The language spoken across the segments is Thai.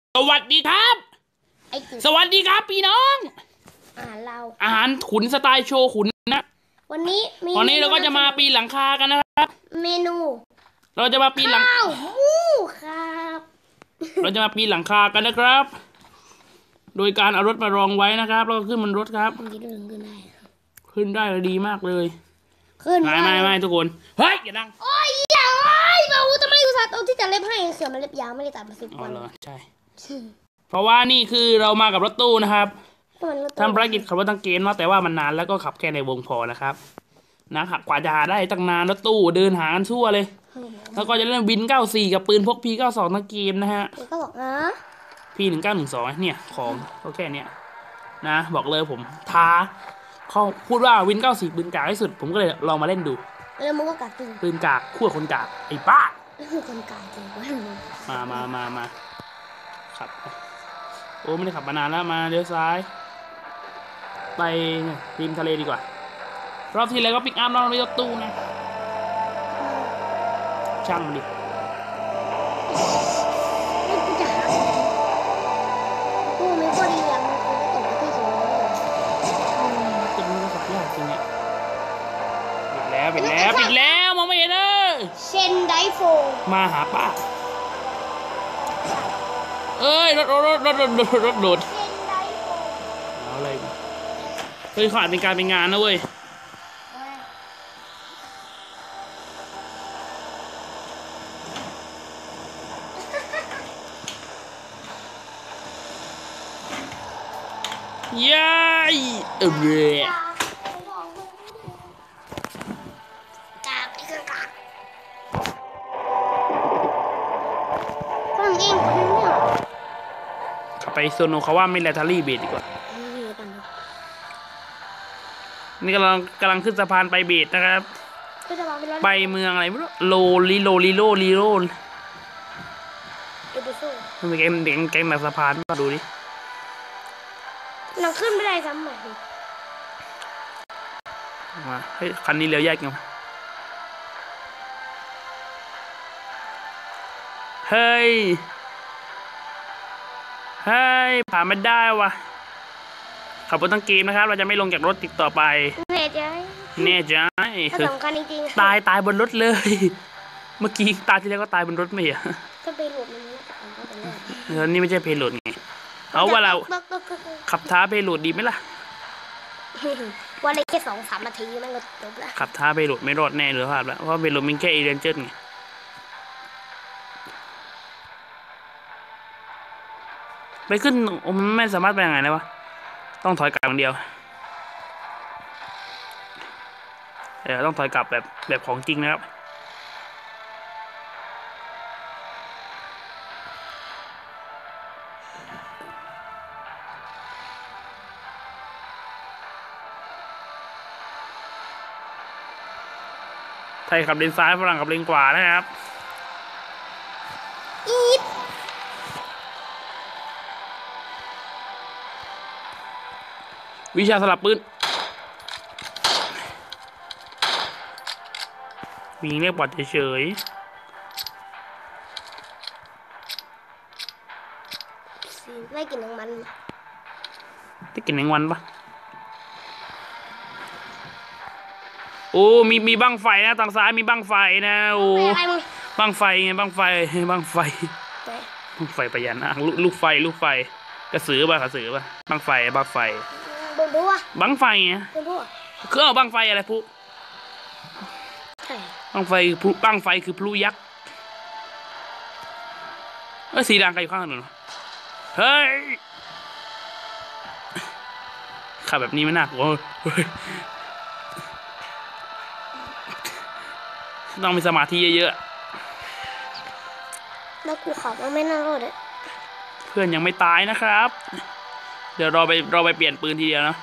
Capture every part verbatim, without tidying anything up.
สวัสดีครับสวัสดีครับพี่น้องอาหารเราอาหารขุนสไตล์โชขุนนะวันนี้วันนี้เราก็จะมาปีนหลังคากันนะครับเมนูเราจะมาปีนหลังข้าวหมูครับเราจะมาปีนหลังคากันนะครับ โดยการเอารถมารองไว้นะครับแล้วก็ขึ้นบนรถครับขึ้นได้ขึ้นได้เลยดีมากเลยขึ้นไม่ไม่ไม่ทุกคนเฮ้ยอย่าดังโอ้ยอย่าไอ้บาวูทำไมอุตส่าห์เอาที่จะเล็บให้เสือมันเล็บยาวไม่ได้ตัดมาสิบวันอ๋อใช่เพราะว่านี่คือเรามากับรถตู้นะครับทำภารกิจขับรถตั้งเกณฑ์มาแต่ว่ามันนานแล้วก็ขับแค่ในวงพอนะครับนะครับกว่าจะหาได้ตั้งนานรถตู้เดินหากันทั่วเลยแล้วก็จะเล่นวินเก้าสี่กับปืนพกพีเก้าสองตั้งเกมนะฮะก็บอกนะพีหนึ่งเก้าหนึ่งสองเนี่ยของก็แค่เนี้ยนะบอกเลยผมท้าเขาพูดว่าวินเก้าสี่ปืนกากที่สุดผมก็เลยลองมาเล่นดูแล้วมึงก็กากจริงปืนกากขั้วคนกากไอ้ป้าคนกากจริงมามามามาขับโอ้ไม่ได้ขับมานานแล้วมาเลี้ยวซ้ายไปริมทะเลดีกว่ารอบที่แล้วก็ปิกอัพรอบนี้รถตู้นะช่างมันดิกูไม่พอดีอย่างกูตกที่สูงจะมีภาษายากจริงเนี่ยปิดแล้วปิดแล้วปิดแล้วมองไม่เห็นเลยเชนไดโฟมาหาป้าเอ้ยรถรถรถรถรถรถรถโดดเอาอะไรเฮ้ยขาดเป็นการเป็นงานนะเว้ยย้ายเออเบ้กากอีกกากฟังเองคนนี้ขับไปโซโนเขาว่าไม่แลทารี่เบดดีกว่านี่กำลังกำลังขึ้นสะพานไปเบดนะครับไปเมืองอะไรไม่รู้โลลิโลลิโลลิโลมันเป็นเกมเด็กเกมแบบสะพานมาดูดิเราขึ้นไม่ได้ซ้ำเลยมาเฮ้ยคันนี้เลี้ยวแยกไงเฮ้ยเฮ้ยผ่านไม่ได้วะขับรถตั้งเกมนะครับเราจะไม่ลงจากรถติดต่อไปแน่ใจแน่ใจคือสำคัญจริงๆตายตายบนรถเลยเมื่อกี้ตายที่แล้วก็ตายบนรถไม่เหรอก็ไปหลุดมันเออนี่ไม่ใช่เพลโหลดไงเอาว่าเราขับท้าเพลโหลดดีไหมล่ะวันนี้แค่สองสามนาทีมันก็จบแล้วขับท้าเพลโหลดไม่รอดแน่เลยครับแล้วเพราะเพลโหลดมันแค่เอเดนเจอร์ไงไปขึ้นมันไม่สามารถไปยังไงนะวะต้องถอยกลับอย่างเดียวเออต้องถอยกลับแบบแบบของจริงนะครับไทยขับเลนซ้ายฝรั่งขับเลนขวานะครับอีดวิชาสลับปืนวิ่งเรียกบอดเฉยๆไม่กินน้ำมันได้กินแมงวันปะโอ้มีมีบังไฟนะทางซ้ายมีบังไฟนะโอ้บังไฟไงบังไฟบังไฟบังไฟพญานาคลูกไฟลูกไฟกระสือป่ะกระสือป่ะบังไฟบังไฟบังไฟไงคือเอาบังไฟอะไรพูบังไฟพลุบังไฟคือพลุยักษ์เอ้ยสีแดงใครอยู่ข้างถนนเฮ้ยขับแบบนี้ไม่น่ากลัวต้องมีสมาธิเยอะๆแล้วกูขับว่าไม่น่ารอดเลยเพื่อนยังไม่ตายนะครับเดี๋ยวเราไปเราไปเปลี่ยนปืนทีเดียวนะ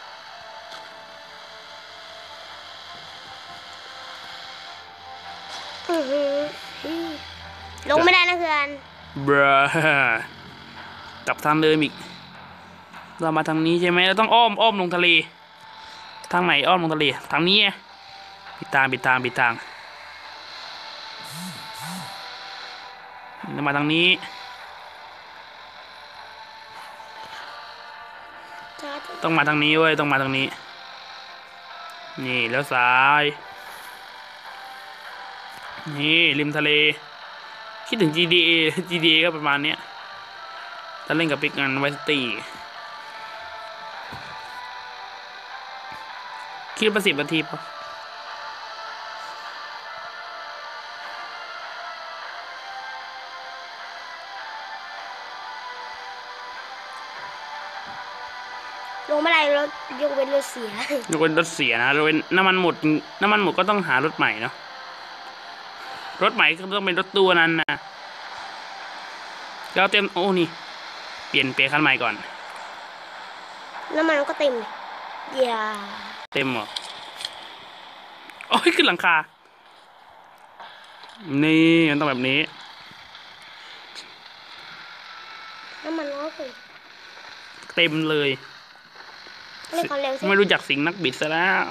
ลงไม่ได้นะเพื่อนบรากลับทางเดิมอีกเรามาทางนี้ใช่ไหมเราต้องอ้อมอ้อมลงทะเลทางไหนอ้อมลงทะเลทางนี้ปิดทางปิดทางปิดทางเรามาทางนี้ต้องมาทางนี้เว้ยต้องมาทางนี้นี่แล้วซ้ายนี่ริมทะเลคิดถึง จี ดี เอ จี ดี เอ ก็ประมาณเนี้ยถ้าเล่นกับปิกงานไวสตี้คิดประสิบนาทีปะลงไม่ได้รถยกเว้นรถเสียยกเว้นรถเสียนะยกเว้นน้ำมันหมดน้ำมันหมดก็ต้องหารถใหม่เนาะรถใหม่ก็ต้องเป็นรถตู้นั้นนะเราเต็มโอ้นี่เปลี่ยนเปลี่ยนคันใหม่ก่อนน้ำมันก็เต็มเลยอย่าเต็มหรอโอ้ยขึ้นหลังคานี่มันต้องแบบนี้น้ำมันก็คือเต็มเลยไม่รู้จักสิ่งนักบิดซะแล้ว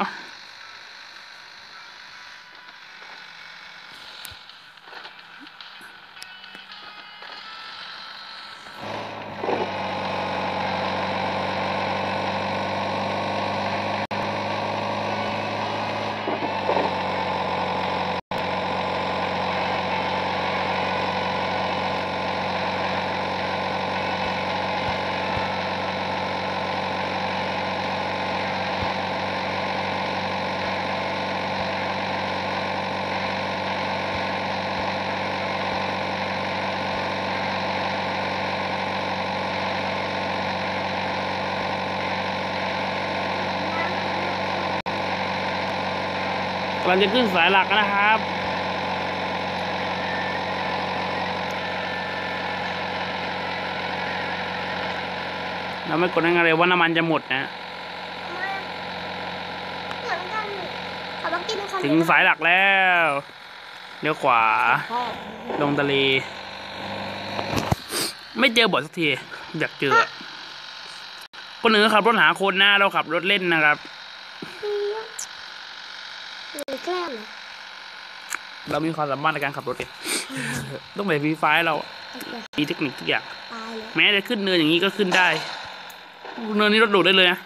กำลังจะขึ้นสายหลักนะครับเราไม่กดอะไรว่าน้ำมันจะหมดนะถึงสายหลักแล้วเลี้ยวขวาลงทะเลไม่เจอบ่อยสักทีอยากเจอคนหนึ่งขับรถหาคนหน้าเราขับรถเล่นนะครับเรามีความสามารถในการขับรถเองต้องไปวีไฟเรามีเทคนิคทุกอย่างแม้จะขึ้นเนินอย่างนี้ก็ขึ้นได้เนินนี้รถโดดได้เลยนะ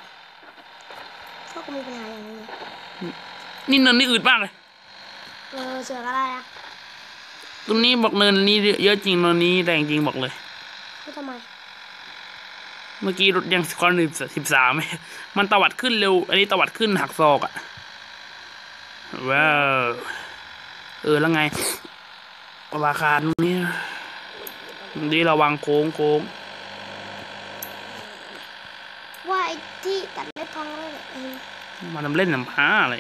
นี่เนินนี่อืดมากเลยเออเสืออะไรอ่ะตรงนี้บอกเนินนี้เยอะจริงเนินนี้แรงจริงบอกเลยทำไมเมื่อกี้รถยังคอนหนึ่งสิบสามมันตวัดขึ้นเร็วอันนี้ตวัดขึ้นหักศอกอ่ะว้าวเออแล้วไงราคาตรงนี้ดีระวังโค้งโค้งว่าไอ้ที่ตัดเล็บพังเลยมาทำเล่นน้ำผ้าอะไร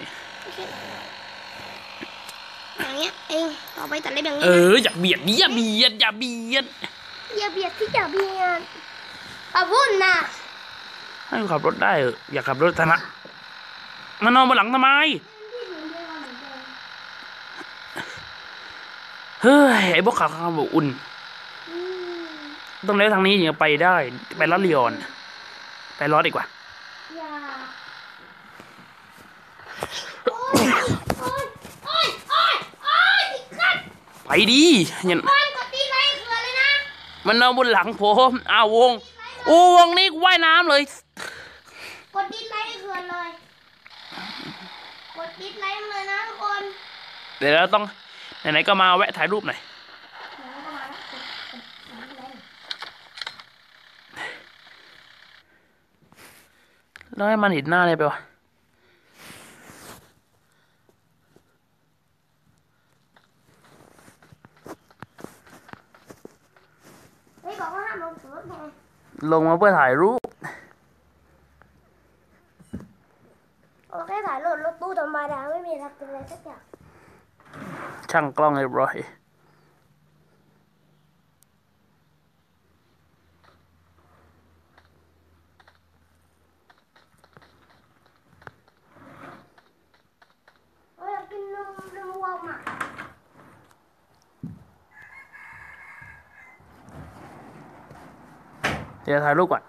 อย่างเงี้ยเองต่อไปตัดเล็บอย่างนี้เอออย่าเบียดดิอย่าเบียดอย่าเบียดอย่าเบียดที่อย่าเบียดขอบคุณนะให้ขับรถได้เอออย่าขับรถธนะมานอนบนหลังทำไมเฮ้ยไอ้พวกขาข้าวอุ่นต้องเลี้ยวทางนี้ถึงจะไปได้ไปลอดลีออนไปลอดดีกว่าไปดียันมันนอนบนหลังผมอ้าววงโอ้วงนี้ว่ายน้ำเลยกดดิสไลค์เขื่อนเลยกดดิสไลค์เลยนะทุกคนเดี๋ยวเราต้องไหนๆก็มาแวะถ่ายรูปหน่อยแล้วให้มันเห็นหน้าเลยไปวะลงมาเพื่อถ่ายรูปโอเคถ่ายรถรถตู้ธรรมดาไม่มีทักอะไรสักอย่างช่างกล้องเรียบร้อยกินนมนมวัวมาเดี๋ยวถ่ายรูปก่อน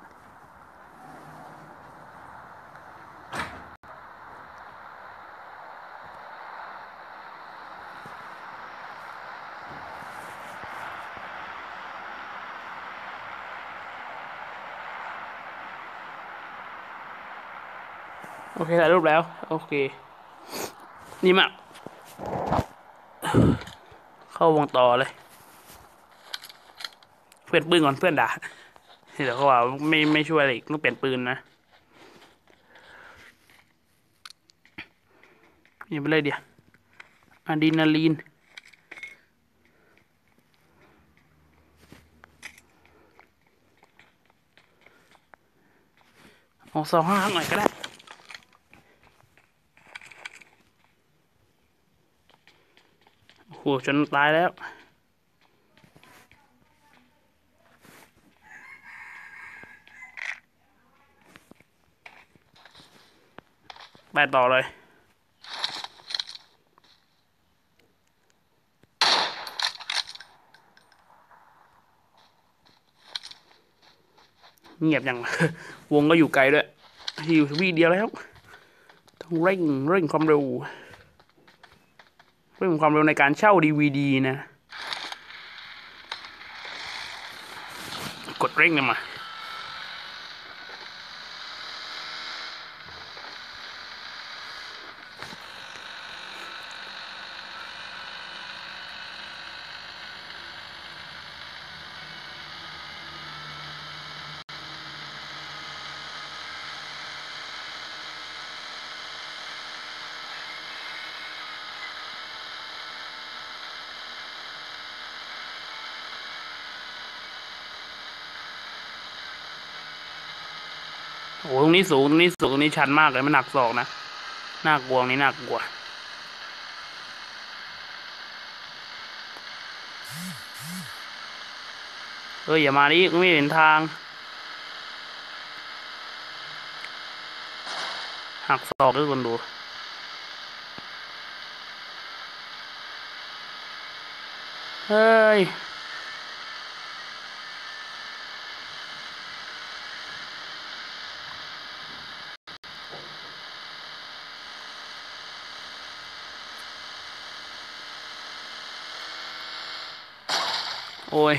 โอเคถ่ายรูปแล้วโอเคนี่มากเข้าวงต่อเลยเพื่อนปืนก่อนเพื่อนด่าเดี๋ยวเขาว่าไม่ไม่ช่วยอะไรอีกต้องเปลี่ยนปืนนะนี่ไปเลยเดี๋ยวอะดรีนาลีนเอาสองห้าหน่อยก็ได้โอ้โหจนตายแล้วไปต่อเลยเงียบยัง วงก็อยู่ไกลด้วยอยู่วีเดียวแล้วต้องเร่งเร่งความเร็วเร่งความเร็วในการเช่าดีวีดีนะกดเร่งเลยมาโอ้ตรงนี้สูงตรงนี้สูงตรงนี้ชันมากเลยมันหนักศอกนะน่ากลัวนี่น่ากลัวเฮ้ยอย่ามาดิไม่เห็นทางหักศอกด้วยคนดูเฮ้ยโอ้ย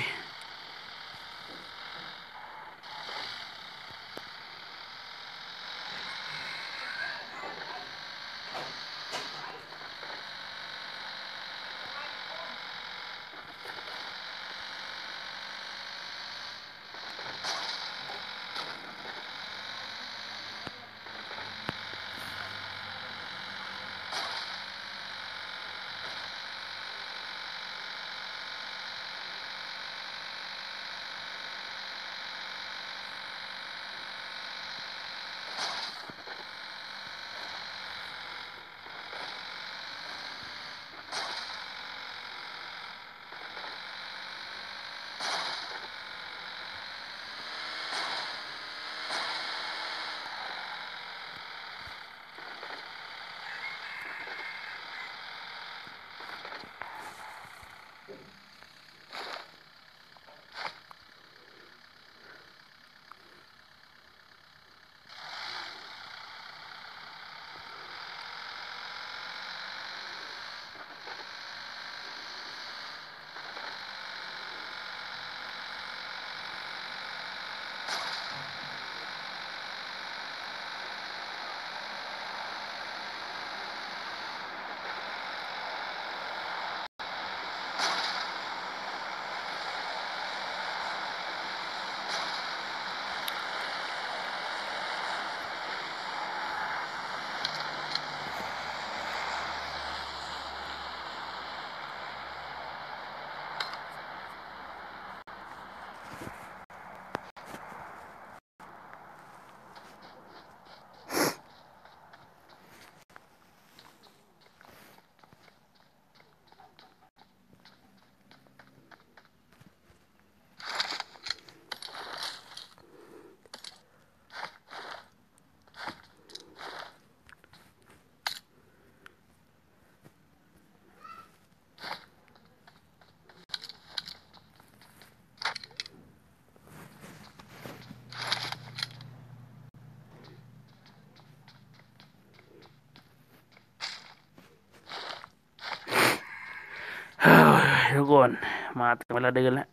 ทุกคนมาถึงเวลาเดินแล้ว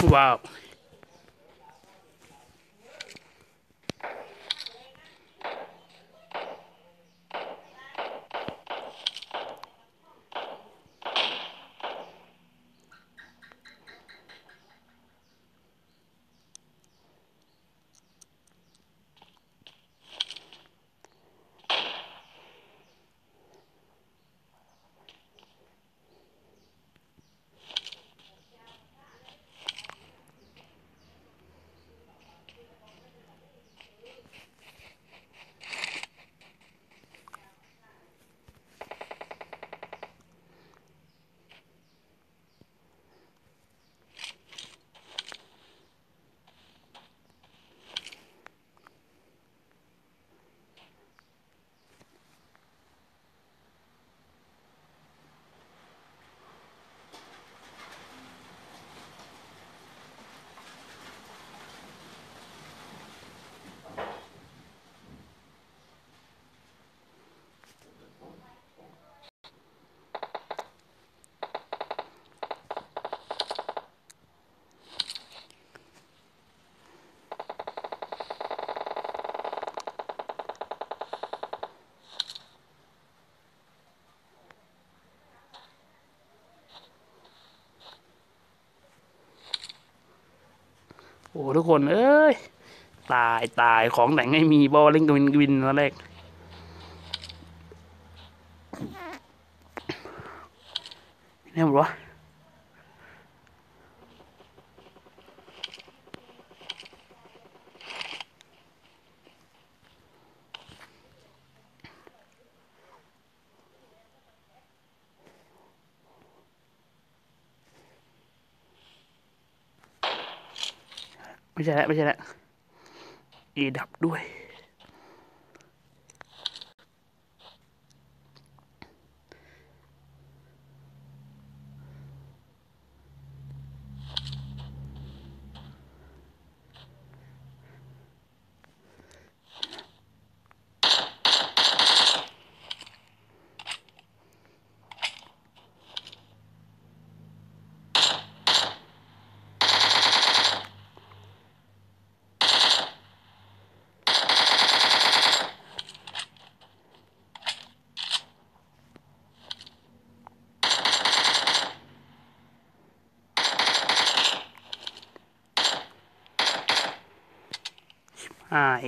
ว้าวโอ้ทุกคนเอ้ยตายตายของแต่งไม่มีบอลเล่นกวินกวินตอนแรกนี่หมดวะไม่ใช่แล้วไม่ใช่แล้วเอดับด้วยหาย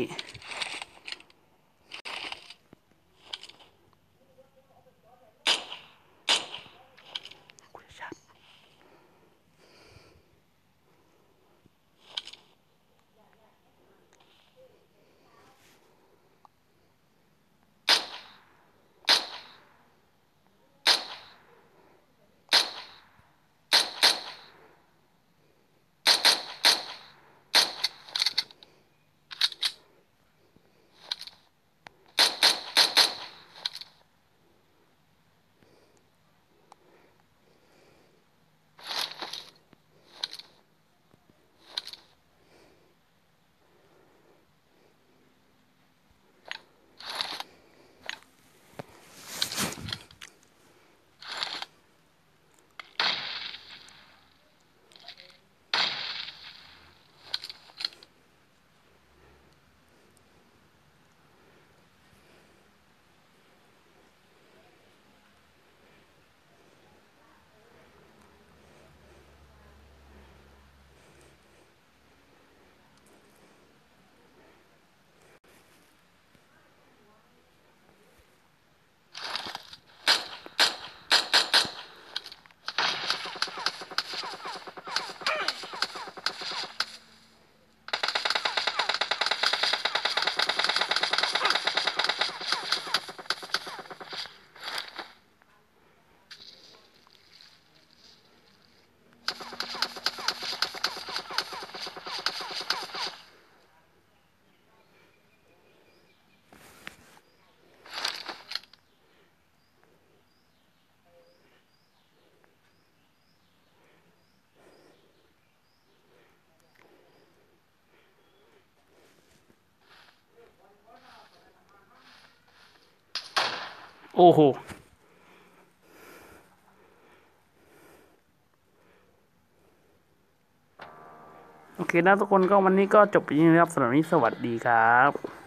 โอ้โหโอเคนะทุกคนก็วันนี้ก็จบไปนี้นะครับสำหรับวันนี้สวัสดีครับ